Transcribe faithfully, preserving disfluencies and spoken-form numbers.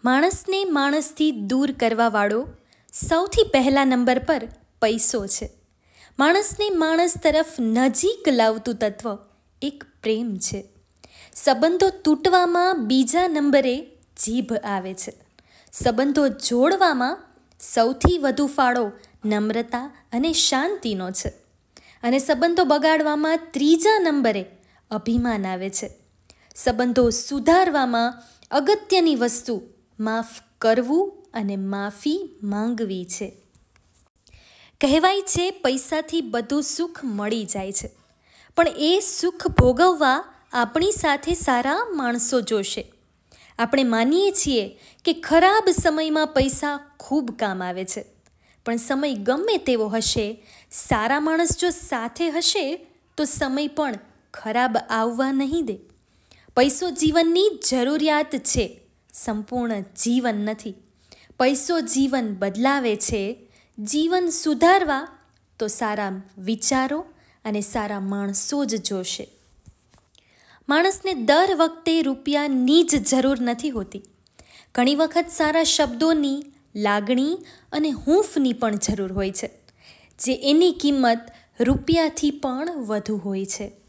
માણસને માણસથી દૂર કરવાવાળો સૌથી પહેલા નંબર પર પૈસો છે. માણસને માણસ તરફ નજીક લાવતું તત્વ એક પ્રેમ છે. સંબંધો તૂટવામાં બીજા નંબરે જીભ આવે છે. સંબંધો જોડવામાં સૌથી વધુ ફાળો નમ્રતા અને શાંતિનો છે. અને સંબંધો બગાડવામાં ત્રીજા નંબરે અભિમાન આવે છે. સંબંધો સુધારવામાં અગત્યની વસ્તુ માફ કરવું અને માફી માંગવી છે. કહેવાય છે પૈસાથી બધું સુખ મળી જાય છે, પણ એ સુખ ભોગવવા આપણી સાથે સારા માણસો જોશે. આપણે માનીએ છીએ કે ખરાબ સમયમાં પૈસા ખૂબ કામ આવે છે, પણ સમય ગમે તેવો હશે, સારા માણસ જો સાથે હશે તો સમય પણ ખરાબ આવવા નહીં દે. પૈસો જીવનની જરૂરિયાત છે, સંપૂર્ણ જીવન નથી. પૈસો જીવન બદલાવે છે. જીવન સુધારવા તો સારા વિચારો અને સારા માણસો જ જોશે. માણસને દર વખતે રૂપિયાની જ જરૂર નથી હોતી. ઘણી વખત સારા શબ્દોની, લાગણી અને હૂંફની પણ જરૂર હોય છે, જે એની કિંમત રૂપિયાથી પણ વધુ હોય છે.